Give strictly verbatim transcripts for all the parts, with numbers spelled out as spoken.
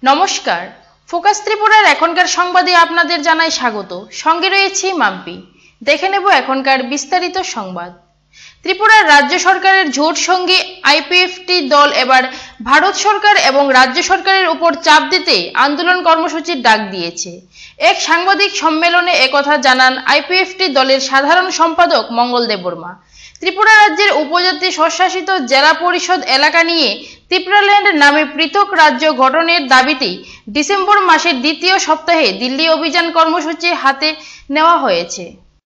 নমস্কার, ফোকাস ত্রিপুরার এখনকার সংবাদে আপনাদের জানাই স্বাগত। সঙ্গে রয়েছি মাম্পি। দেখে নেব এখনকার বিস্তারিত সংবাদ। ত্রিপুরার রাজ্য সরকারের জোট সঙ্গী আইপিএফটি দল এবার ভারত সরকার এবং রাজ্য সরকারের উপর চাপ দিতে আন্দোলন কর্মসূচির ডাক দিয়েছে। এক সাংবাদিক সম্মেলনে একথা জানান আইপিএফটি দলের সাধারণ সম্পাদক মঙ্গল দেববর্মা। ত্রিপুরা রাজ্যের উপজাতি স্বশাসিত জেলা পরিষদ এলাকা নিয়ে ত্রিপুরাল্যান্ড নামে পৃথক রাজ্য গঠনের দাবিতে ডিসেম্বর মাসের দ্বিতীয় সপ্তাহে দিল্লি অভিযান কর্মসূচি হাতে নেওয়া হয়েছে।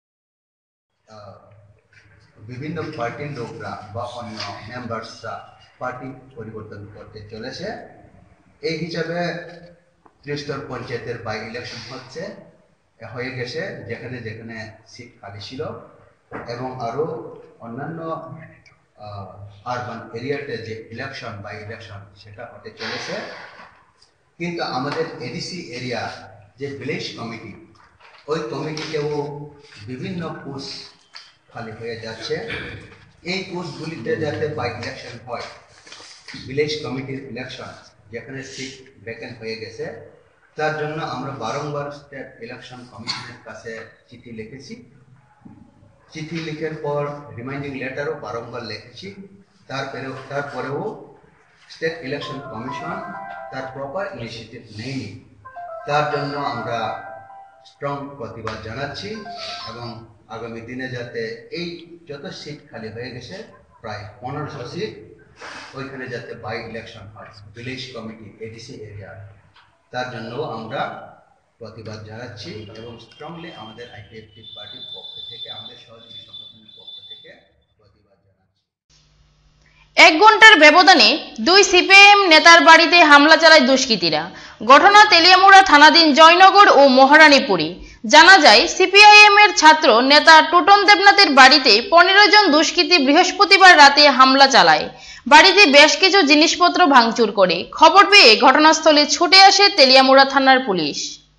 বিভিন্ন পার্টির লোকরা বা অন্য মেম্বার্সরা পার্টি পরিবর্তন করতে চলেছে। এই হিসাবে ত্রিস্তর পঞ্চায়েতের বাই ইলেকশন হচ্ছে হয়ে গেছে, যেখানে যেখানে সিট খালি ছিল, এবং আরও অন্যান্য আরবান এরিয়াতে যে ইলেকশন বাই ইলেকশন সেটা হতে চলেছে। কিন্তু আমাদের এডিসি এরিয়া যে ভিলেজ কমিটি, ওই কমিটিতেও বিভিন্ন পোস্ট খালি হয়ে যাচ্ছে। এই পোস্টগুলিতে যাতে বাই ইলেকশন হয়, ভিলেজ কমিটির ইলেকশন যেখানে সিট ভ্যাকেন্ট হয়ে গেছে, তার জন্য আমরা বারংবার স্টেট ইলেকশন কমিশনের কাছে চিঠি লিখেছি। চিঠি লিখার পর রিমাইন্ডিং লেটারও বারংবার লিখেছি। তারপরেও তারপরেও স্টেট ইলেকশন কমিশন তার প্রপার ইনিশিয়েটিভ নেয়নি। তার জন্য আমরা স্ট্রং প্রতিবাদ জানাচ্ছি, এবং আগামী দিনে যাতে এই যত সিট খালি হয়ে গেছে, প্রায় পনেরোশো সিট, ওইখানে যাতে বাই ইলেকশন হয় ভিলেজ কমিটি এডিসি এরিয়া, তার জন্য আমরা প্রতিবাদ জানাচ্ছি, এবং স্ট্রংলি আমাদের আইপিএফটি পার্টির পক্ষ থেকে, আমাদের সহযোগী সংগঠনের পক্ষ থেকে প্রতিবাদ জানাচ্ছি। এক ঘন্টার ব্যবধানে দুই সিপিআইএম নেতার বাড়িতে হামলা চালায় দুষ্কৃতীরা। ঘটনা তেলিয়ামুড়া থানাধীন জয়নগর ও মহারানীপুরে। জানা যায়, সিপিআইএম এর ছাত্র নেতা টুটন দেবনাথের বাড়িতে পনেরো জন দুষ্কৃতী বৃহস্পতিবার রাতে হামলা চালায়। বাড়িতে বেশ কিছু জিনিসপত্র ভাঙচুর করে। খবর পেয়ে ঘটনাস্থলে ছুটে আসে তেলিয়ামুড়া থানার পুলিশ।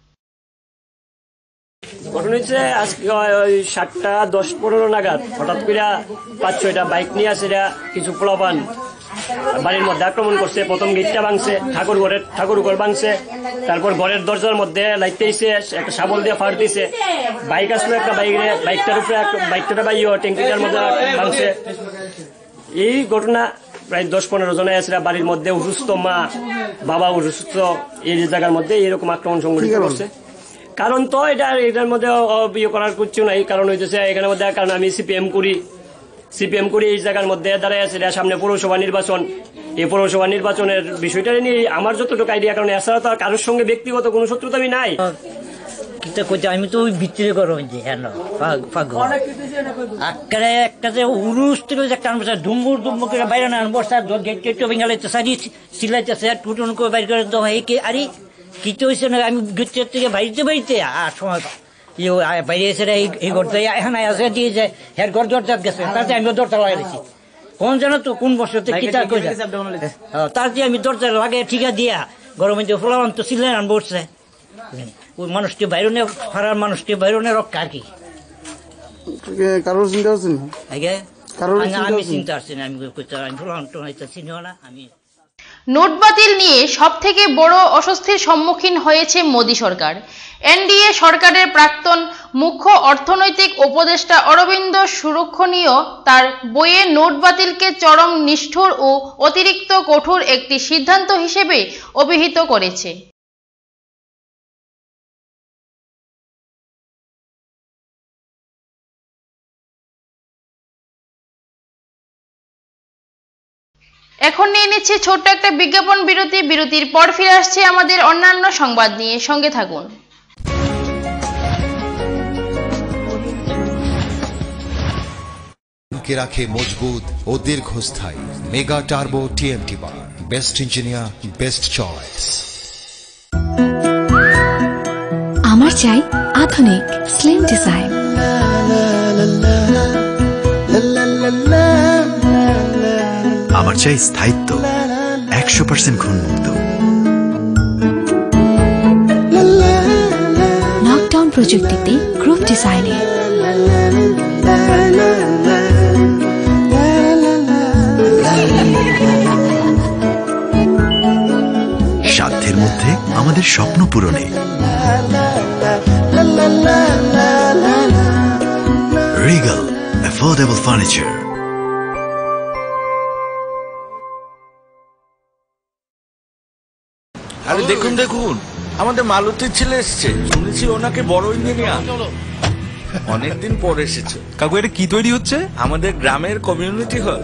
ঘটনা হচ্ছে আজকে ওই সাতটা দশ পনেরো নাগাদ হঠাৎ করে পাঁচ ছয়টা বাইক নিয়ে আসে কিছু পোলাপান বাড়ির মধ্যে আক্রমণ করছে। প্রথম গেটটা ভাঙছে, ঠাকুর ঘরের ঠাকুর ঘর ভাঙছে, তারপর ঘরের দরজার মধ্যে লাইতে এসে একটা শাবল দিয়ে ফাড় দিছে। বাইক আসলো একটা বাইকে, বাইকটার উপরে বাইকটা বাইও ট্যাঙ্কিটার মধ্যে ভাঙছে। এই ঘটনা প্রায় দশ পনেরো জন আসরা বাড়ির মধ্যে অসুস্থ মা বাবা অসুস্থ এই জায়গার মধ্যে এরকম আক্রমণ সংঘটিত করছে। কারণ তো এটা এটার মধ্যে ইয়ে করার কিছু নাই। কারণ হইতেছে এখানের মধ্যে, কারণ আমি সিপিএম করি সিপিএম করি এই জায়গার মধ্যে দাঁড়ায় আছে। সামনে পৌরসভা নির্বাচন, এই পৌরসভা নির্বাচনের বিষয়টা নিয়ে আমার যতটুকু আইডিয়া, কারণ এছাড়া তো আর কারোর সঙ্গে ব্যক্তিগত কোনো শত্রুতা আমি নাই। আমি তো ওই ভিতরে করো একটা যে উরুস থেকে একটা আনবো ডুম্বুর ডুম্বুর করে বাইরে না আনবো, গেট গেট ভেঙালাইতে সারি সিলাইতেছে টুটুন করে বাইর করে তো আরে কিছু হয়েছে না। আমি গেটের থেকে বাড়িতে বাড়িতে আর সময় বাইরে এসে এই ঘরটা এখানে আসে দিয়ে যায়, হ্যাঁ ঘর দরজা গেছে, তাতে আমি দরজা লাগাই দিচ্ছি। কোন জানো তো কোন বছরতে কি তার দিয়ে আমি দরজা লাগাই ঠিকা দিয়া গরমে ফলাম তো সিলাই আনবো উঠছে। ওই মানুষটি বাইরনে ফারার মানুষটি বাইরনে রক্ষা আর কি কারোর চিন্তা হচ্ছে না। আমি চিন্তা আসছি না, আমি ফলাম চিনিও না। আমি নোট বাতিল নিয়ে সব থেকে বড় অস্বস্তির সম্মুখীন হয়েছে মোদী সরকার। এনডিএ সরকারের প্রাক্তন মুখ্য অর্থনৈতিক উপদেষ্টা অরবিন্দ সুরক্ষণীয় তার বইয়ে নোট বাতিলকে চরম নিষ্ঠুর ও অতিরিক্ত কঠোর একটি সিদ্ধান্ত হিসেবে অভিহিত করেছে। এখন নিয়ে নিচ্ছে ছোট্ট একটা বিজ্ঞাপন বিরতি। বিরতির পর ফিরে আসছে আমাদের অন্যান্য সংবাদ নিয়ে, সঙ্গে থাকুন। রাখে মজবুত ও দীর্ঘস্থায়ী mega turbo TMT bar, best engineer, best choice. আমার চাই আধুনিক স্লিম ডিজাইন। আমার চাই স্থায়িত্ব, একশো পার্সেন্ট ঘুণমুক্ত। নকডাউন প্রযুক্তিতে গ্রুপ ডিজাইনে সাধ্যের মধ্যে স্বপ্ন পূরণে। Regal affordable furniture. আরে দেখুন দেখুন, আমাদের মালতীর ছেলে এসছে, শুনেছি ওনাকে বড় ইঞ্জিনিয়ার। অনেকদিন পর এসেছে। কাকু এটা কি তৈরি হচ্ছে? আমাদের গ্রামের কমিউনিটি হল।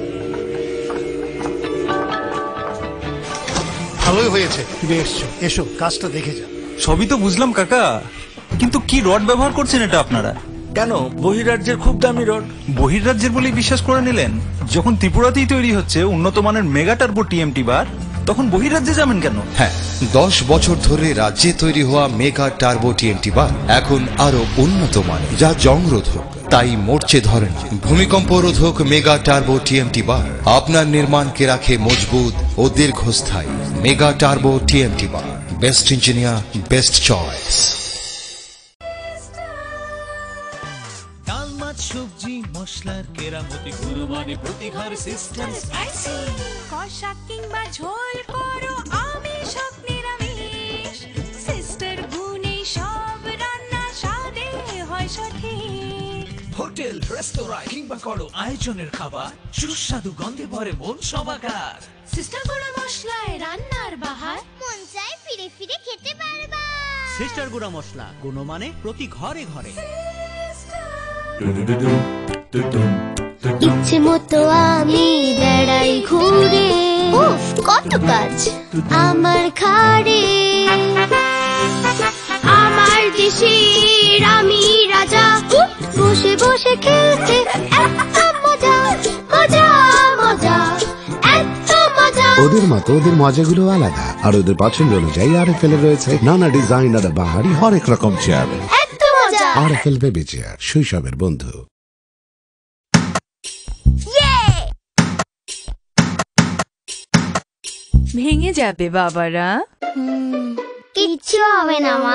ভালোই হয়েছে তুমি এসছো, এসো কাজটা দেখে যা। সবই তো বুঝলাম কাকা, কিন্তু কি রড ব্যবহার করছেন এটা আপনারা? কেন, বহিরাজ্যের খুব দামি রড। বহিরাজ্যের বলেই বিশ্বাস করে নিলেন? যখন ত্রিপুরাতেই তৈরি হচ্ছে উন্নত মানের মেগা টার্বো টিএমটি বার, তখন বহিরাজ্যে যাবেন কেন? হ্যাঁ, দশ বছর ধরে রাজ্যে তৈরি হওয়া মেগা টার্বো টিএমটি বার এখন আরো উন্নত মানের, যা জংরোধক, তাই মরচে ধরে না। ভূমিকম্প রোধক মেগা টার্বো টিএমটি বার আপনার নির্মাণকে রাখে মজবুত ও দীর্ঘস্থায়ী। Mega turbo TMT bar, best engineer, best choice. ডাল মাছ সবজি মশলার কেরামতি কুরবানি প্রতিঘর সিস্টেম স্পাইসি কষা কিংবা ঝোল করো আমিষ হোক নিরামিষ সিস্টার গুনে সব রান্না স্বাদে হয় সঠিক। হোটেল রেস্তোরাঁ কিংবা করো আয়োজনের খাবার সুস্বাদু গন্ধে ভরে মন সমাকার। সিস্টার গুঁড়া মশলায় রান্নার বাহার মন চাই ফিরে ফিরে খেতে পারবা। সিস্টার গুঁড়া মশলা গুণমানে প্রতি ঘরে ঘরে। ইচ্ছে মতো আমি বেড়াই ঘুরে, উফ কত কাজ আমার ঘাড়ে। আমার দেশের আমি রাজা, বসে বসে খেলতে এত মজা মজা মজা এত মজা। ওদের মতো ওদের মজাগুলো আলাদা, আর ওদের পছন্দ অনুযায়ী আর এফ এল রয়েছে নানা ডিজাইন আর বাহারি হরেক রকম চেয়ার। এত মজা। R F L baby chair, শৈশবের বন্ধু। ভেঙে যাবে বাবারা, কিচ্ছু হবে না মা।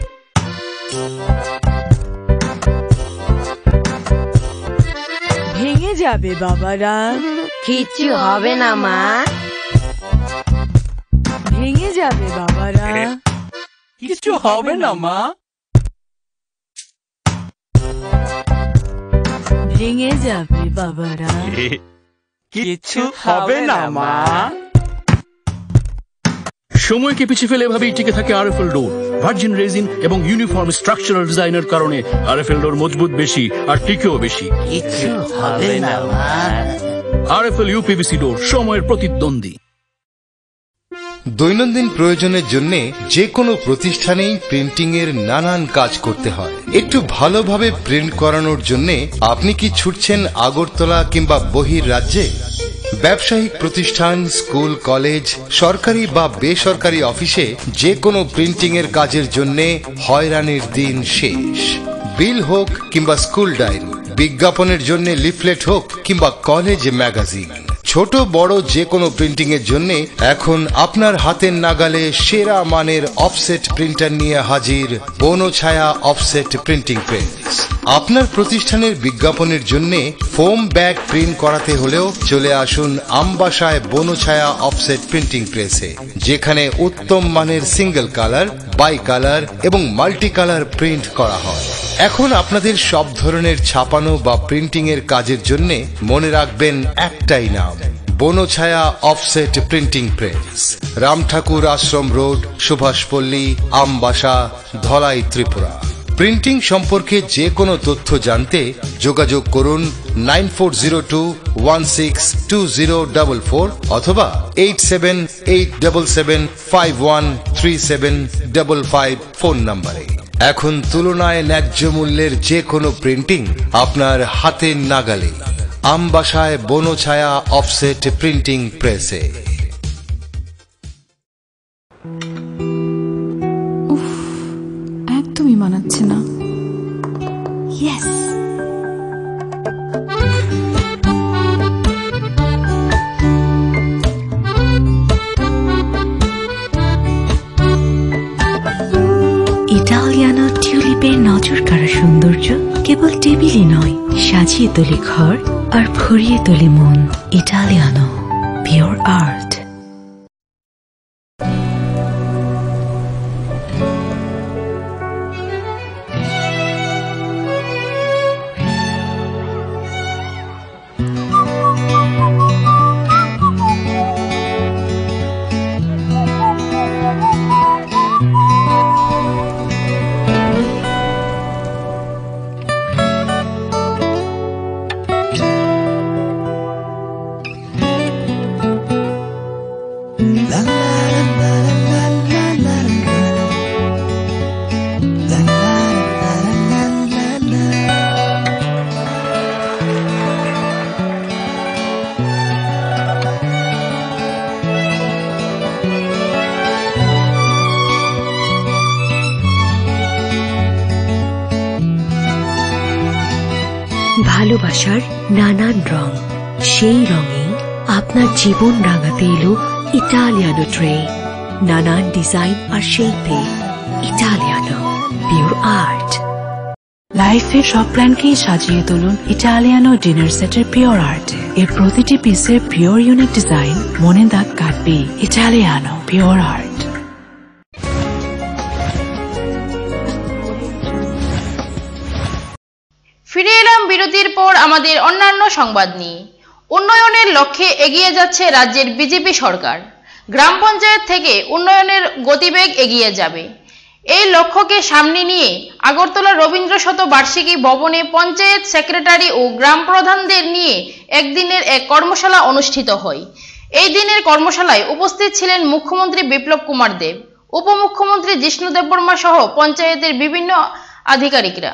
ভেঙে যাবে বাবারা, কিচ্ছু হবে না মা। ভেঙে যাবে বাবারা, কিছু হবে না মা। ভেঙে যাবে বাবারা, কিছু হবে না মা। সময়কে পিছিয়ে ফেলে এভাবেই টিকে থাকে আরএফএল ডোর। ভার্জিন রেজিন এবং ইউনিফর্ম স্ট্রাকচারাল ডিজাইনের কারণে আরএফএল ডোর মজবুত বেশি আর টিকেও বেশি। কিছু হবে না মা। আরএফএল ইউপিভিসি ডোর, সময়ের প্রতিদ্বন্দ্বী। দৈনন্দিন প্রয়োজনের জন্য যে কোনো প্রতিষ্ঠানেই প্রিন্টিং এর নানান কাজ করতে হয়। একটু ভালোভাবে প্রিন্ট করানোর জন্য আপনি কি ছুটছেন আগরতলা কিংবা বহির রাজ্যে? ব্যবসায়িক প্রতিষ্ঠান, স্কুল, কলেজ, সরকারি বা বেসরকারি অফিসে যে কোনো প্রিন্টিং এর কাজের জন্য হয়রানির দিন শেষ। বিল হোক কিংবা স্কুল ডায়েরি, বিজ্ঞাপনের জন্য লিফলেট হোক কিংবা কলেজ ম্যাগাজিন, ছোট বড় যে কোনো প্রিন্টিং এর জন্য এখন আপনার হাতের নাগালে সেরা মানের অফসেট প্রিন্টার নিয়ে হাজির বনছায়া অফসেট প্রিন্টিং প্রেস। আপনার প্রতিষ্ঠানের বিজ্ঞাপনের জন্য ফোম ব্যাগ প্রিন্ট করাতে হলেও চলে আসুন আমবাসায় বনছায়া অফসেট প্রিন্টিং প্রেসে, যেখানে উত্তম মানের সিঙ্গেল কালার, বাই কালার এবং মাল্টি কালার প্রিন্ট করা হয়। এখন আপনাদের সব ধরনের ছাপানো বা প্রিন্টিং এর কাজের জন্য মনে রাখবেন একটাই নাম, Banchhaya offset printing press, Ramthakur Ashram road, Subhashpalli, Ambassa, Dhalai, Tripura. Printing সম্পর্কে যে কোনো তথ্য জানতে যোগাযোগ করুন nine four zero two one six two zero double four অথবা eight seven eight double seven five one three seven double five phone নম্বরে। এখন তুলনায় ন্যায্য মূল্যের যে কোনো প্রিন্টিং আপনার হাতের নাগালে, আমবাসায় বনছায়া অফসেট প্রিন্টিং প্রেসে। একদমই মানাচ্ছে না। ইয়েস, ইটালিয়ানো টিউলিপের নজর কাড়া সৌন্দর্য কেবল টেবিলই নয়, সাজিয়ে তোলে ঘর আর ভরিয়ে তোলে মন। Italiano pure art. ভালোবাসার নানান রং, সেই রঙে আপনার জীবন রাঙাতে এলো ইটালিয়ানো ট্রে। নানান ডিজাইন আর শেপে ইটালিয়ানো পিওর আর্ট। লাইফের সব প্ল্যানকেই সাজিয়ে তুলুন ইটালিয়ানো ডিনার সেটের পিওর আর্টে। এর প্রতিটি পিসের পিওর ইউনিক ডিজাইন মনে দাগ কাটবে। Italiano pure art. ফিরে এলাম বিরতির পর আমাদের অন্যান্য সংবাদ নিয়ে। উন্নয়নের লক্ষ্যে এগিয়ে যাচ্ছে রাজ্যের বিজেপি সরকার। গ্রাম পঞ্চায়েত থেকে উন্নয়নের গতিবেগ এগিয়ে যাবে। এই লক্ষ্যকে সামনে নিয়ে আগরতলা রবীন্দ্র শতবার্ষিকী ভবনে পঞ্চায়েত সেক্রেটারি ও গ্রাম প্রধানদের নিয়ে একদিনের এক কর্মশালা অনুষ্ঠিত হয়। এই দিনের কর্মশালায় উপস্থিত ছিলেন মুখ্যমন্ত্রী বিপ্লব কুমার দেব, উপমুখ্যমন্ত্রী জিষ্ণু দেববর্মা সহ পঞ্চায়েতের বিভিন্ন আধিকারিকরা।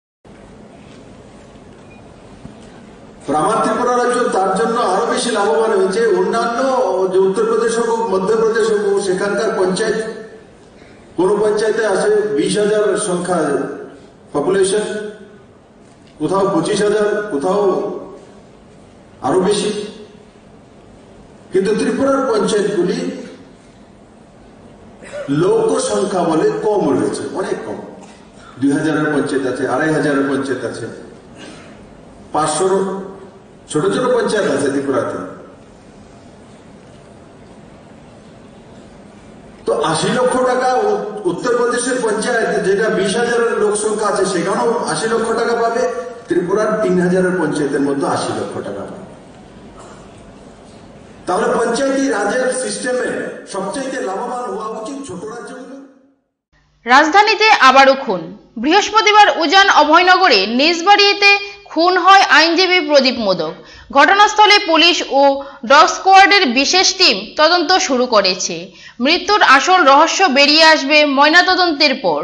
আমার ত্রিপুরা রাজ্য তার জন্য আরো বেশি লাভবান হয়েছে। অন্যান্য যে উত্তরপ্রদেশ হোক, মধ্যপ্রদেশ হোক, সেখানকার পঞ্চায়েত কোন পঞ্চায়েতে আছে বিশ হাজার সংখ্যা পপুলেশন, কোথাও পঁচিশ হাজার, কোথাও আরো বেশি। কিন্তু ত্রিপুরার পঞ্চায়েতগুলি লোক সংখ্যা বলে কম রয়েছে, অনেক কম। দুই হাজারের পঞ্চায়েত আছে, আড়াই হাজারের পঞ্চায়েত আছে, পাঁচশোর ছোট ছোট পঞ্চায়েত আছে ত্রিপুরাতে। তো আশি লক্ষ টাকা উত্তরপ্রদেশের পঞ্চায়েত, যেটা বিশ হাজারের লোক সংখ্যা আছে, সেখানেও আশি লক্ষ টাকা পাবে। ত্রিপুরার তিন হাজারের পঞ্চায়েতের মধ্যে আশি লক্ষ টাকা পাবে। তাহলে পঞ্চায়েতি রাজের সিস্টেমে সবচাইতে লাভবান হওয়া উচিত ছোট রাজ্যগুলো। রাজধানীতে আবারও খুন। বৃহস্পতিবার উজান অভয়নগরে নিজ বাড়িতে খুন হয় আইনজীবী প্রদীপ মোদক। ঘটনাস্থলে পুলিশ ও ডগ স্কোয়াডের বিশেষ টিম তদন্ত শুরু করেছে। মৃত্যুর আসল রহস্য বেরিয়ে আসবে ময়নাতদন্তের পর।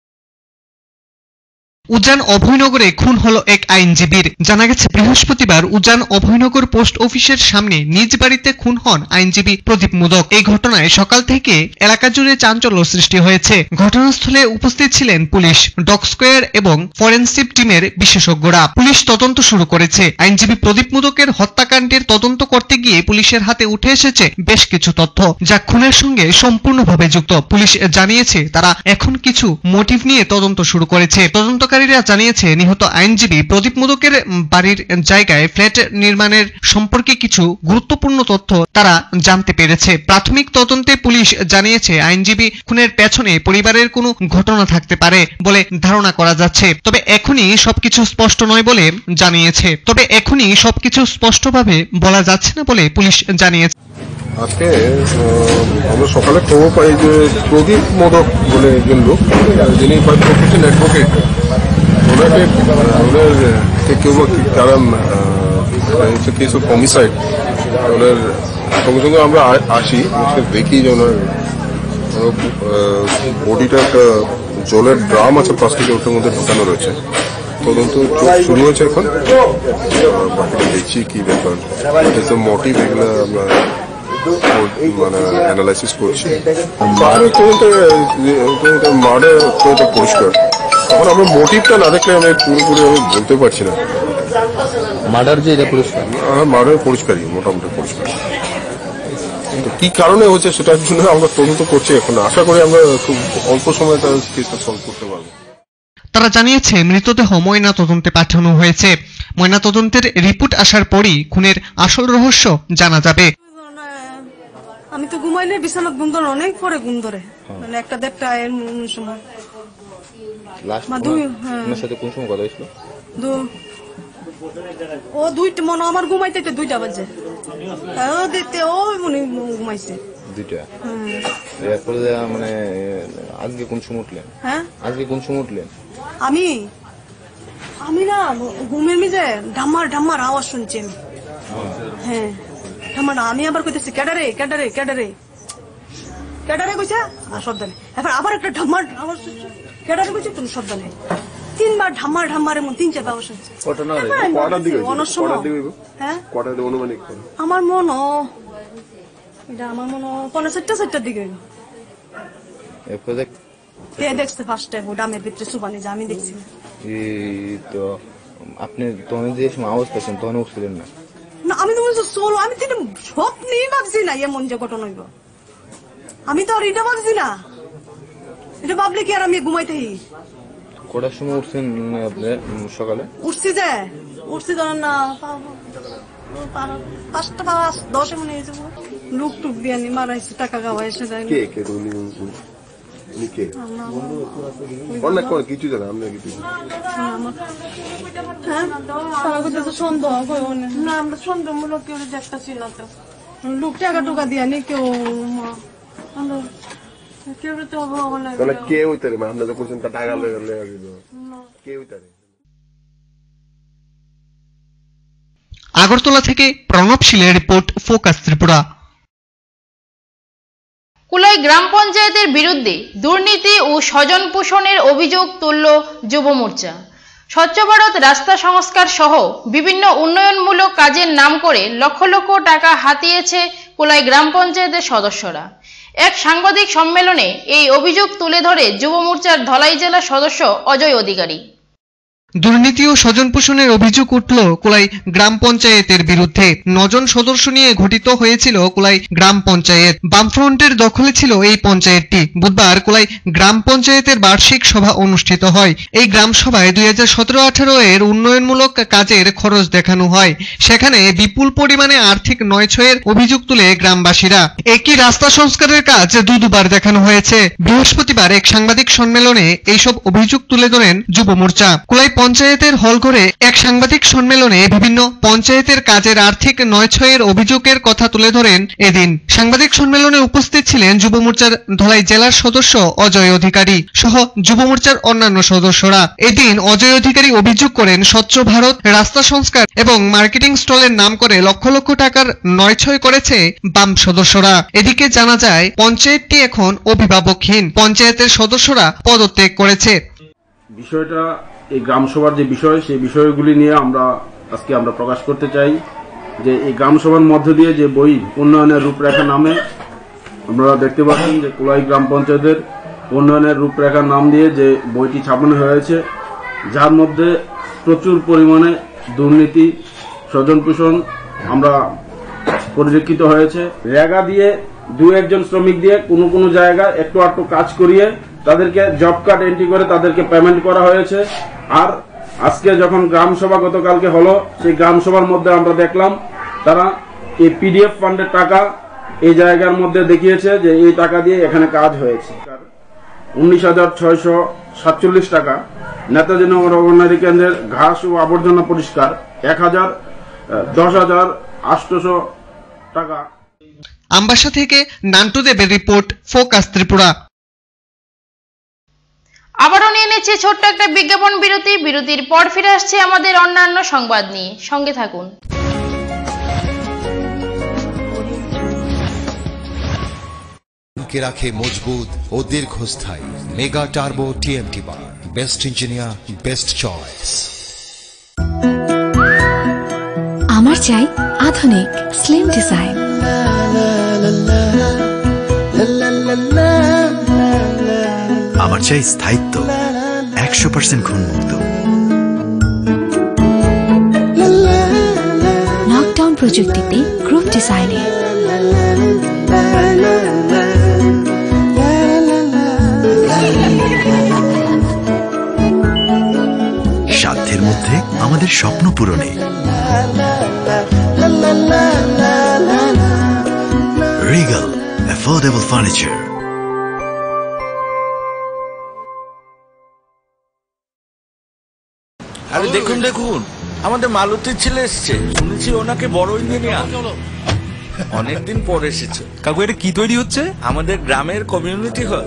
উজান অভয়নগরে খুন হলো এক আইনজীবীর। জানা গেছে বৃহস্পতিবার উজান অভয়নগর পোস্ট অফিসের সামনে নিজ বাড়িতে খুন হন আইনজীবী প্রদীপ মোদক। এই ঘটনায় সকাল থেকে এলাকা জুড়ে চাঞ্চল্য সৃষ্টি হয়েছে। ঘটনাস্থলে উপস্থিত ছিলেন পুলিশ, ডগ স্কোয়ার এবং ফরেনসিক টিমের বিশেষজ্ঞরা। পুলিশ তদন্ত শুরু করেছে। আইনজীবী প্রদীপ মোদকের হত্যাকাণ্ডের তদন্ত করতে গিয়ে পুলিশের হাতে উঠে এসেছে বেশ কিছু তথ্য, যা খুনের সঙ্গে সম্পূর্ণভাবে যুক্ত। পুলিশ জানিয়েছে তারা এখন কিছু মোটিভ নিয়ে তদন্ত শুরু করেছে। তদন্ত জানিয়েছে নিহত আইনজীবী প্রদীপ মোদকের বাড়ির জায়গায় ফ্ল্যাট নির্মাণের সম্পর্কে কিছু গুরুত্বপূর্ণ তথ্য তারা জানতে পেরেছে। প্রাথমিক তদন্তে পুলিশ জানিয়েছে আইনজীবী খুনের পেছনে পরিবারের কোনো ঘটনা থাকতে পারে বলে ধারণা করা যাচ্ছে। তবে এখনই সবকিছু স্পষ্ট নয় বলে জানিয়েছে তবে এখনই সবকিছু স্পষ্টভাবে বলা যাচ্ছে না বলে পুলিশ জানিয়েছে। আজকে আমরা সকালে খবর পাই যে প্রদীপ মোদক বলে একজন লোক, যিনি প্রফেশনাল অ্যাডভোকেট, ওনাকে ওনার কেউ কারণ কেস অফ হোমিসাইড। ওনার সঙ্গে সঙ্গে আমরা আসি, দেখি যে ওনার বডিটা একটা জলের ড্রাম আছে প্লাস্টিকের, ওটার মধ্যে ঢোকানো রয়েছে। তদন্ত শুরু হয়েছে এখন, বাকিটা দেখছি কি ব্যাপার, মোটিভ এগুলো আমরা মানে অ্যানালাইসিস করছি। মার্ডার তো পরিষ্কার, তখন আমরা মোটিভটা না দেখলে আমি পুরোপুরি আমি বলতে পারছি না। মার্ডার যে এটা পরিষ্কার, মার্ডার পরিষ্কারই, মোটামুটি পরিষ্কার। কিন্তু কি কারণে হচ্ছে সেটার জন্য আমরা তদন্ত করছি এখন। আশা করি আমরা খুব অল্প সময়ে তার কেসটা সলভ করতে পারবো। তারা জানিয়েছে মৃতদেহ ময়না তদন্তে পাঠানো হয়েছে। ময়না তদন্তের রিপোর্ট আসার পরই খুনের আসল রহস্য জানা যাবে। আমি তো ঘুমাইলে বিছানাত ঘুম ধরে, অনেক পরে ঘুম ধরে, মানে একটা দেড়টা এর সময়। কোন সময় কথা হয়েছিল? ও দুইটা মনে আমার ঘুমাইতে দুইটা বাজে, ও দেখতে ও মনে ঘুমাইছে দুইটা। এরপরে মানে আজকে কোন সময় উঠলেন? হ্যাঁ আজকে কোন সময় উঠলেন? আমি আমি না ঘুমের মিজে ঢাম্মার ঢাম্মার আওয়াজ শুনছি আমি। হ্যাঁ ঢাম্মার, আমি আবার কইতেছি ক্যাডারে ক্যাডারে ক্যাডারে ক্যাডারে কইছে, আর শব্দ নেই। এবার আবার একটা ঢাম্মার আওয়াজ শুনছি, ক্যাডারে কইছে, কোন শব্দ নেই। তিনবার ঢাম্মার ঢাম্মার এমন তিন চার আওয়াজ শুনছি। আমার মন এটা আমার মনে পনেরো চারটা চারটার দিকে দেখছে ফার্স্ট টাইম ডামের ভিতরে সুবানি, যা আমি দেখছি। আপনি তখন যে সময় আওয়াজ পাচ্ছেন তখন উঠছিলেন না? না আমি তো সোলো আমি তো স্বপ্নেই ভাবছি না এমন যে ঘটনা হইব। আমি তো আর এটা ভাবছি না, এটা ভাবলে কি আর আমি ঘুমাইতেই। কটার সময় উঠছেন আপনি সকালে? উঠছি যে উঠছি ধরেন না পাঁচটা পাঁচ দশে মনে হয়েছে। লুক টুক দিয়ে আনি মারাইছে, টাকা খাওয়া এসে যায়। কিছু জানা আমরা কিছু সন্দেহ না, আমরা সন্দেহমূলক কেউ দেখতেছি না তো। লুক টাকা টুকা দিয়ে আনি কেউ কেউ তো কে হইতে রে আমরা তো করছেন টাকা কে হইতে রে। আগরতলা থেকে প্রণব শীলের রিপোর্ট, ফোকাস ত্রিপুরা। কুলাই গ্রাম পঞ্চায়েতের বিরুদ্ধে দুর্নীতি ও স্বজন পোষণের অভিযোগ তুলল যুব মোর্চা। স্বচ্ছ ভারত রাস্তা সংস্কার সহ বিভিন্ন উন্নয়নমূলক কাজের নাম করে লক্ষ লক্ষ টাকা হাতিয়েছে কুলাই গ্রাম পঞ্চায়েতের সদস্যরা। এক সাংবাদিক সম্মেলনে এই অভিযোগ তুলে ধরে যুব মোর্চার ধলাই জেলা সদস্য অজয় অধিকারী। দুর্নীতি ও স্বজন পোষণের অভিযোগ উঠল কুলাই গ্রাম পঞ্চায়েতের বিরুদ্ধে। নজন সদস্য নিয়ে গঠিত হয়েছিল কুলাই গ্রাম পঞ্চায়েত। বামফ্রন্টের দখলে ছিল এই পঞ্চায়েতটি। বুধবার কুলাই গ্রাম পঞ্চায়েতের বার্ষিক সভা অনুষ্ঠিত হয়। এই গ্রাম সভায় দুই হাজার সতেরো আঠারো এর উন্নয়নমূলক কাজের খরচ দেখানো হয়। সেখানে বিপুল পরিমাণে আর্থিক নয়ছয়ের অভিযোগ তুলে গ্রামবাসীরা। একই রাস্তা সংস্কারের কাজ দু দুবার দেখানো হয়েছে। বৃহস্পতিবার এক সাংবাদিক সম্মেলনে এইসব অভিযোগ তুলে ধরেন যুব মোর্চা। কুলাই পঞ্চায়েতের হলঘরে এক সাংবাদিক সম্মেলনে বিভিন্ন পঞ্চায়েতের কাজের আর্থিক নয়ছয়ের অভিযোগের কথা তুলে ধরেন এদিন। সাংবাদিক সম্মেলনে উপস্থিত ছিলেন যুব মোর্চার ধলাই জেলার সদস্য অজয় অধিকারী সহ যুব মোর্চার অন্যান্য সদস্যরা। এদিন অজয় অধিকারী অভিযোগ করেন স্বচ্ছ ভারত রাস্তা সংস্কার এবং মার্কেটিং স্টলের নাম করে লক্ষ লক্ষ টাকার নয়ছয় করেছে বাম সদস্যরা। এদিকে জানা যায় পঞ্চায়েতটি এখন অভিভাবকহীন। পঞ্চায়েতের সদস্যরা পদত্যাগ করেছে। বিষয়টা এই গ্রাম সভার যে বিষয়, সেই বিষয়গুলি নিয়ে আমরা আজকে আমরা প্রকাশ করতে চাই যে এই গ্রাম সভার মধ্য দিয়ে যে বই উন্নয়নের রূপরেখা নামে আপনারা দেখতে পাচ্ছেন যে কুলাই গ্রাম পঞ্চায়েতের উন্নয়নের রূপরেখা নাম দিয়ে যে বইটি ছাপানো হয়েছে, যার মধ্যে প্রচুর পরিমাণে দুর্নীতি, স্বজন পোষণ আমরা পরিলক্ষিত হয়েছে। রেগা দিয়ে দু একজন শ্রমিক দিয়ে কোনো কোনো জায়গায় একটু একটু কাজ করিয়ে তাদেরকে জব কার্ড এন্ট্রি করে তাদেরকে পেমেন্ট করা হয়েছে। আর আজকে যখন গ্রাম সভা গতকালকে হলো, সেই গ্রাম সভার মধ্যে আমরা দেখলাম তারা এই পিডিএফ ফান্ডের টাকা এই জায়গার মধ্যে দেখিয়েছে যে এই টাকা দিয়ে এখানে কাজ হয়েছে। উনিশ হাজার ছয়শ সাতচল্লিশ টাকা নেতাজি নগর অঙ্গনওয়াড়ি কেন্দ্রের ঘাস ও আবর্জনা পরিষ্কার এক হাজার দশ হাজার আটশো টাকা। আমবাসা থেকে নান্টু দেবের রিপোর্ট, ফোকাস ত্রিপুরা। আবারও নিয়ে নিচ্ছে ছোট্ট একটা বিজ্ঞাপন বিরতি। বিরতির পর ফিরে আসছে আমাদের অন্যান্য সংবাদ নিয়ে, সঙ্গে থাকুন। কে রাখে মজবুত ও দীর্ঘস্থায়ী mega turbo TMT bar, best engineer, best choice. আমার চাই আধুনিক স্লিম ডিজাইন, আমার চাই স্থায়িত্ব, একশো পার্সেন্ট ঘুণমুক্ত। নকডাউন প্রযুক্তিতে গ্রুপ ডিজাইনে সাধ্যের মধ্যে আমাদের স্বপ্ন পূরণে রিগাল অ্যাফোর্ডেবল ফার্নিচার। আরে দেখুন দেখুন, আমাদের মালতীর ছেলে এসছে। শুনেছি ওনাকে বড় ইঞ্জিনিয়ার। অনেকদিন পর এসেছে। কাকু এটা কি তৈরি হচ্ছে? আমাদের গ্রামের কমিউনিটি হল।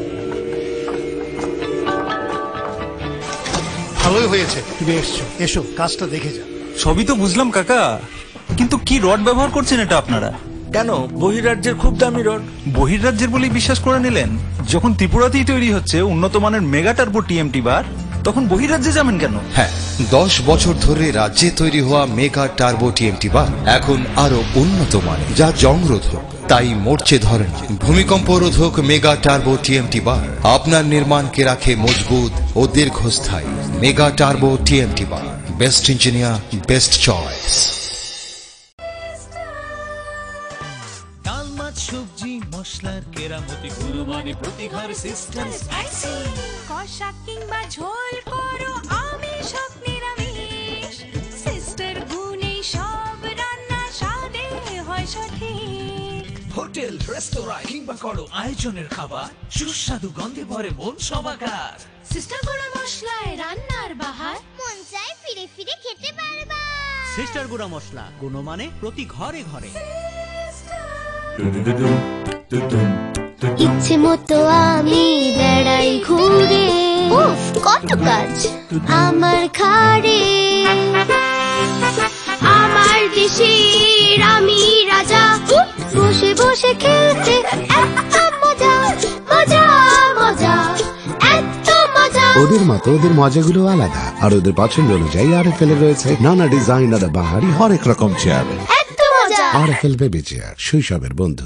ভালোই হয়েছে তুমি এসছো, এসো কাজটা দেখে যা। সবই তো বুঝলাম কাকা, কিন্তু কি রড ব্যবহার করছেন এটা আপনারা? কেন, বহিরাজ্যের খুব দামি রড। বহিরাজ্যের বলেই বিশ্বাস করে নিলেন? যখন ত্রিপুরাতেই তৈরি হচ্ছে উন্নত মানের মেগা টার্বো টিএমটি বার, তখন বহিরাজ্যে যাবেন কেন? হ্যাঁ, দশ বছর ধরে রাজ্যে তৈরি হওয়া মেগা টার্বো টিএমটি বার এখন আরো উন্নত মানের, যা জংরোধক, তাই মরচে ধরে না। ভূমিকম্প রোধক মেগা টার্বো টিএমটি বার আপনার নির্মাণকে রাখে মজবুত ও দীর্ঘস্থায়ী। Mega turbo TMT bar, best engineer, best choice. ডাল মাছ সবজি মশলার কেরামতি গুরু মানে প্রতি ঘর সিস্টেম স্পাইসি। কষা কিংবা ঝোল করো আমিষ হোক নিরামিষ, সিস্টার গুণে সব রান্না স্বাদে হয় সঠিক। হোটেল রেস্তোরাঁ কিংবা করো আয়োজনের খাবার, সুস্বাদু গন্ধে ভরে মন সবাকার। সিস্টার গুঁড়া মশলায় রান্নার বাহার, মন চায় ফিরে ফিরে খেতে পারবা। সিস্টার গুঁড়া মশলা, গুণমানে প্রতি ঘরে ঘরে। ইচ্ছে মতো আমি বেড়াই ঘুরে, উফ কত কাজ আমার ঘাড়ে। আমার দেশের আমি রাজা, বসে বসে খেলতে এত মজা মজা মজা, এত মজা। ওদের মতো ওদের মজাগুলো আলাদা, আর ওদের পছন্দ অনুযায়ী আরএফএল এর রয়েছে নানা ডিজাইন আর বাহারি হরেক রকম চেয়ার। এত মজা। আরএফএল বেবি চেয়ার, শৈশবের বন্ধু।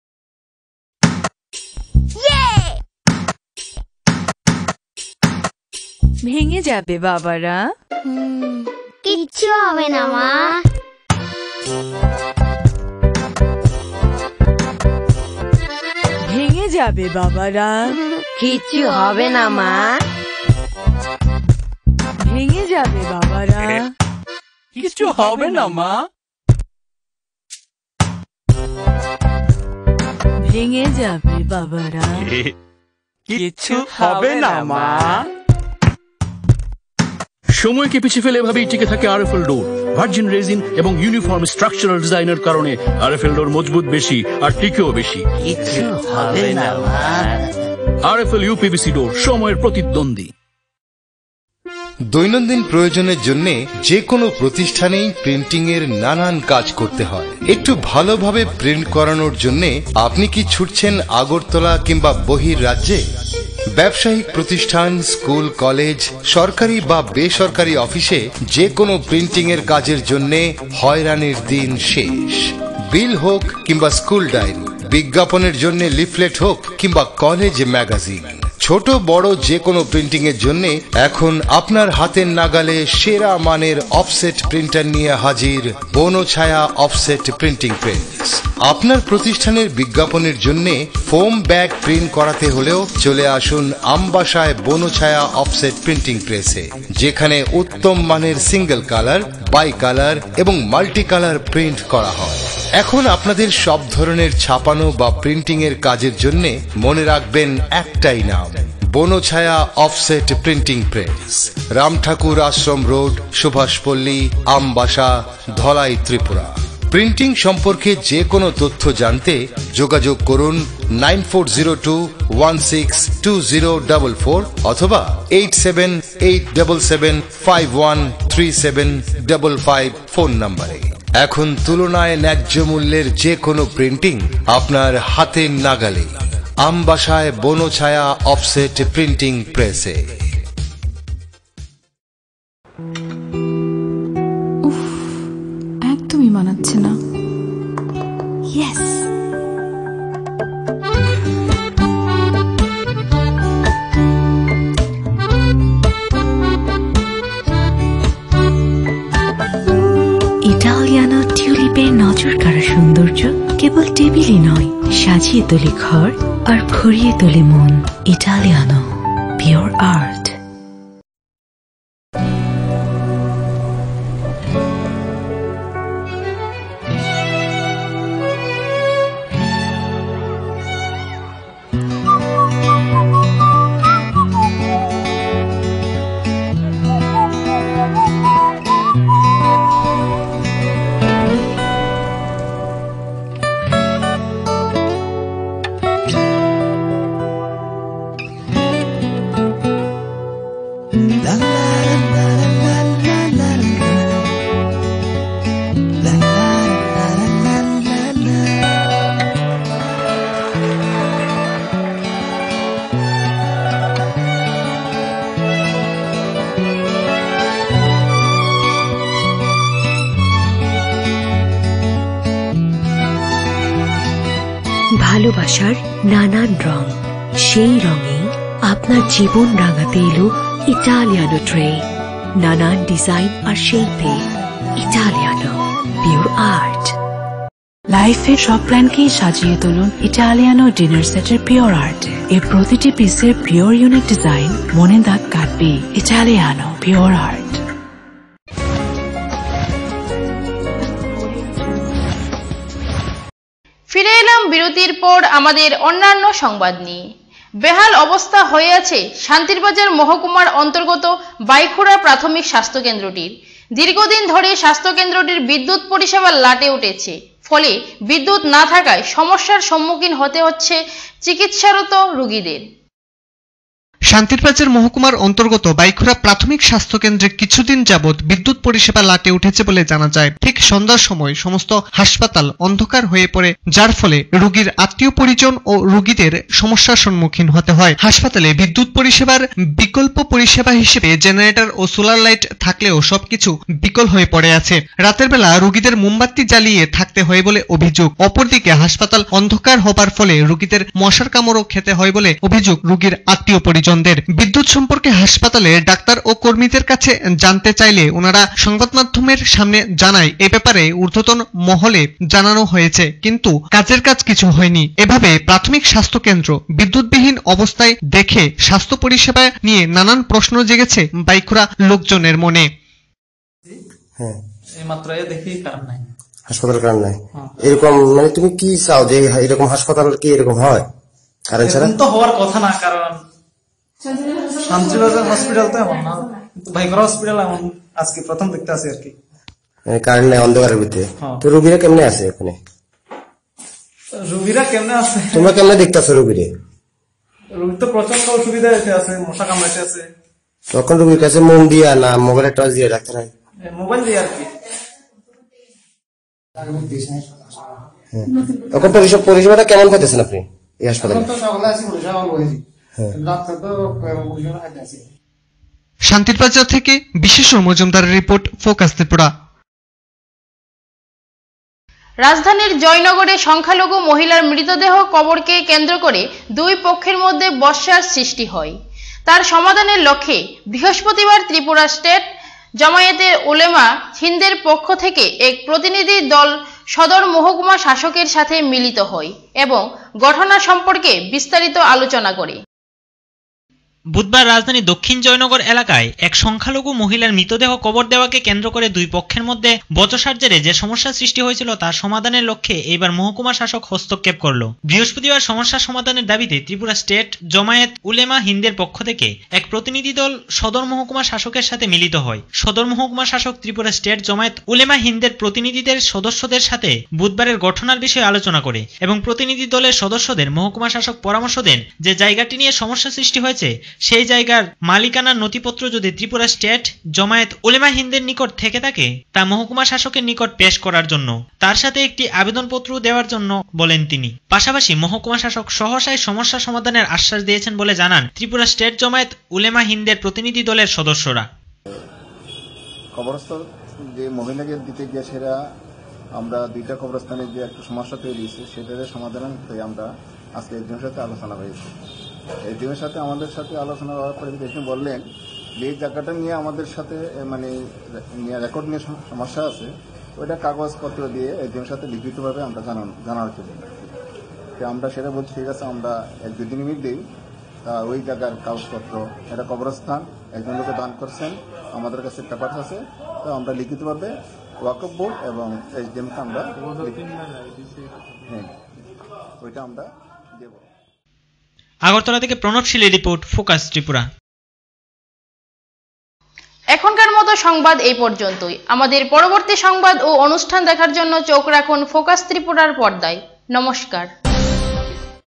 ভেঙে যাবে বাবারা, কিচ্ছু হবে না মা। ভেঙে যাবে বাবারা, কিচ্ছু হবে না মা। ভেঙে যাবে বাবারা, কিছু হবে না মা। ভেঙে যাবে বাবারা, কিছু হবে না মা। সময়কে পিছিয়ে ফেলে এভাবেই টিকে থাকে আরএফএল ডোর। ভার্জিন রেজিন এবং ইউনিফর্ম স্ট্রাকচারাল ডিজাইনের কারণে আরএফএল ডোর মজবুত বেশি আর টিকেও বেশি। কিছু হবে না মা। আরএফএল ইউপিভিসি ডোর, সময়ের প্রতিদ্বন্দ্বী। দৈনন্দিন প্রয়োজনের জন্য যে কোনো প্রতিষ্ঠানেই প্রিন্টিং এর নানান কাজ করতে হয়। একটু ভালোভাবে প্রিন্ট করানোর জন্য আপনি কি ছুটছেন আগরতলা কিংবা বহির রাজ্যে? ব্যবসায়িক প্রতিষ্ঠান, স্কুল, কলেজ, সরকারি বা বেসরকারি অফিসে যে কোনো প্রিন্টিং এর কাজের জন্য হয়রানির দিন শেষ। বিল হোক কিংবা স্কুল ডায়েরি, বিজ্ঞাপনের জন্য লিফলেট হোক কিংবা কলেজ ম্যাগাজিন, ছোট বড় যে কোনো প্রিন্টিং এর জন্য এখন আপনার হাতের নাগালে সেরা মানের অফসেট প্রিন্টার নিয়ে হাজির বনছায়া অফসেট প্রিন্টিং প্রেস। আপনার প্রতিষ্ঠানের বিজ্ঞাপনের জন্য ফোম ব্যাগ প্রিন্ট করাতে হলেও চলে আসুন আমবাসায় বনছায়া অফসেট প্রিন্টিং প্রেসে, যেখানে উত্তম মানের সিঙ্গেল কালার, বাই কালার এবং মাল্টি কালার প্রিন্ট করা হয়। এখন আপনাদের সব ধরনের ছাপানো বা প্রিন্টিং এর কাজের জন্য মনে রাখবেন একটাই নাম, Banchhaya offset printing press, Ramthakur Ashram road, Subhashpalli, Ambassa, Dhalai, Tripura. Printing সম্পর্কে যে কোনো তথ্য জানতে যোগাযোগ করুন nine four zero two one six two zero double four অথবা eight seven eight seven seven five one three seven double five phone নম্বরে। এখন তুলনায় ন্যায্য মূল্যের যে কোনো প্রিন্টিং আপনার হাতের নাগালে, আমবাসায় বনছায়া অফসেট প্রিন্টিং প্রেসে। একদমই মানাচ্ছে না। ইয়েস, ইটালিয়ানো টিউলিপের নজর কাড়া সৌন্দর্য কেবল টেবিলই নয়, সাজিয়ে তোলে ঘর আর ভরিয়ে তোলে মন। Italiano, pure art. ভালোবাসার নানান রং, সেই রঙে আপনার জীবন রাঙাতে এলো ইটালিয়ানো ট্রে। নানান ডিজাইন আর শেপে ইটালিয়ানো পিওর আর্ট। লাইফের সব প্ল্যানকেই সাজিয়ে তুলুন ইটালিয়ানো ডিনার সেটের পিওর আর্টে। এর প্রতিটি পিসের পিওর ইউনিক ডিজাইন মনে দাগ কাটবে। Italiano pure art. ফিরে এলাম বিরতির পর আমাদের অন্যান্য সংবাদ নিয়ে। বেহাল অবস্থা হয়ে আছে শান্তিরবাজার মহকুমার অন্তর্গত বাইখুড়া প্রাথমিক স্বাস্থ্য কেন্দ্রটির। দীর্ঘদিন ধরে স্বাস্থ্য কেন্দ্রটির বিদ্যুৎ পরিষেবা লাটে উঠেছে, ফলে বিদ্যুৎ না থাকায় সমস্যার সম্মুখীন হতে হচ্ছে চিকিৎসারত রোগীদের। শান্তিরবাজার মহকুমার অন্তর্গত বাইখুড়া প্রাথমিক স্বাস্থ্য কেন্দ্রে কিছুদিন যাবৎ বিদ্যুৎ পরিষেবা লাটে উঠেছে বলে জানা যায়। ঠিক সন্ধ্যার সময় সমস্ত হাসপাতাল অন্ধকার হয়ে পড়ে, যার ফলে রোগীর আত্মীয় পরিজন ও রোগীদের সমস্যার সম্মুখীন হতে হয়। হাসপাতালে বিদ্যুৎ পরিষেবার বিকল্প পরিষেবা হিসেবে জেনারেটর ও সোলার লাইট থাকলেও সবকিছু বিকল হয়ে পড়ে আছে। রাতের বেলা রোগীদের মোমবাতি জ্বালিয়ে থাকতে হয় বলে অভিযোগ। অপরদিকে হাসপাতাল অন্ধকার হবার ফলে রোগীদের মশার কামড়ও খেতে হয় বলে অভিযোগ রোগীর আত্মীয় পরিজন। বিদ্যুৎ সম্পর্কে হাসপাতালের ডাক্তার ও কর্মীদের কাছে জানতে চাইলে ওনারা সংবাদ মাধ্যমের সামনে জানায় এ ব্যাপারে ঊর্ধ্বতন মহলে জানানো হয়েছে, কিন্তু কাজের কাজ কিছু হয়নি। এভাবে প্রাথমিক স্বাস্থ্য কেন্দ্র বিদ্যুৎবিহীন অবস্থায় দেখে স্বাস্থ্য পরিষেবা নিয়ে নানান প্রশ্ন জেগেছে বাইখুড়া লোকজনের মনে। হ্যাঁ, এইমাত্র দেখি কারণ নাই, হাসপাতাল কারণ নাই। এরকম মানে তুমি কি চাও যে এরকম হাসপাতাল কি এরকম হয়? কারণ ছাড়া তো হওয়ার কথা না, কারণ শান্তিবাজার হসপিটাল তো এমন না, কিন্তু বাইখুড়া হসপিটাল এমন আজকে প্রথম দেখতে আসি আর কি। কারণ নাই, অন্ধকারের ভিতরে। তো রোগীরা কেমনে আছে এখানে? রোগীরা কেমনে আছে তোমরা কেমনে দেখতেছো রোগীরে? রোগী তো প্রচন্ড অসুবিধা হয়েছে আছে, মশা কামড়াইতে আছে। তখন রোগীর কাছে মন দিয়া না মোবাইলে টর্চ দিয়ে ডাক্তার হয়? মোবাইল দিয়ে আর কি। তখন পরিষেবাটা কেমন পাইতেছেন আপনি এই হাসপাতালে? শান্তিরবাজার থেকে বিশেষ মজুমদারের রিপোর্ট, ফোকাস ত্রিপুরা। রাজধানীর জয়নগরে সংখ্যালঘু মহিলার মৃতদেহ কবরকে কেন্দ্র করে দুই পক্ষের মধ্যে বচসার সৃষ্টি হয়। তার সমাধানের লক্ষ্যে বৃহস্পতিবার ত্রিপুরা স্টেট জমায়েতে উলেমা হিন্দের পক্ষ থেকে এক প্রতিনিধি দল সদর মহকুমা শাসকের সাথে মিলিত হয় এবং ঘটনা সম্পর্কে বিস্তারিত আলোচনা করে। বুধবার রাজধানী দক্ষিণ জয়নগর এলাকায় এক সংখ্যালঘু মহিলার মৃতদেহ কবর দেওয়াকে কেন্দ্র করে দুই পক্ষের মধ্যে বচসার জেরে যে সমস্যা সৃষ্টি হয়েছিল তার সমাধানের লক্ষ্যে এইবার মহকুমা শাসক হস্তক্ষেপ করল। বৃহস্পতিবার সমস্যা সমাধানের দাবিতে ত্রিপুরা স্টেট জমায়েত উলেমা হিন্দের পক্ষ থেকে এক প্রতিনিধি দল সদর মহকুমা শাসকের সাথে মিলিত হয়। সদর মহকুমা শাসক ত্রিপুরা স্টেট জমায়েত উলেমা হিন্দের প্রতিনিধিদের সদস্যদের সাথে বুধবারের ঘটনার বিষয়ে আলোচনা করে এবং প্রতিনিধি দলের সদস্যদের মহকুমা শাসক পরামর্শ দেন যে জায়গাটি নিয়ে সমস্যা সৃষ্টি হয়েছে সেই জায়গার মালিকানার নথিপত্র যদি ত্রিপুরা স্টেট জমায়েত উলেমা হিন্দের নিকট থেকে থাকে তা মহকুমা শাসকের নিকট পেশ করার জন্য তার সাথে একটি আবেদনপত্র দেওয়ার জন্য বলেন তিনি। পাশাপাশি মহকুমা শাসক সহসায় সমস্যা সমাধানের আশ্বাস দিয়েছেন বলে জানান ত্রিপুরা স্টেট জমায়েত উলেমা হিন্দের প্রতিনিধি দলের সদস্যরা। কবরস্থান যে মহিলাকে দিতে গিয়ে সেটা আমরা দুইটা কবরস্থানে যে একটা সমস্যা তৈরি হয়েছে সেটার সমাধান হয়ে আমরা আজকে একজনের সাথে আলোচনা হয়েছে। একজনের সাথে আমাদের সাথে আলোচনা হওয়ার পরে তিনি বললেন যে এই জায়গাটা নিয়ে আমাদের সাথে মানে রেকর্ড নিয়ে সমস্যা আছে, ওইটা কাগজপত্র দিয়ে একজনের সাথে লিখিতভাবে আমরা জানানো জানার জন্য আমরা সেটা বলছি ঠিক আছে আমরা এক দুদিন মিনিট দিই ওই জায়গার কাগজপত্র, এটা কবরস্থান একজন লোকে দান করছেন, আমাদের কাছে পেপার আছে, তো আমরা লিখিতভাবে ওয়াকফ বোর্ড এবং এইচডিএমকে আমরা হ্যাঁ ওইটা আমরা দেব। আগরতলা থেকে প্রণবশীলের রিপোর্ট, ফোকাস ত্রিপুরা। এখনকার মতো সংবাদ এই পর্যন্তই। আমাদের পরবর্তী সংবাদ ও অনুষ্ঠান দেখার জন্য চোখ রাখুন ফোকাস ত্রিপুরার পর্দায়। নমস্কার।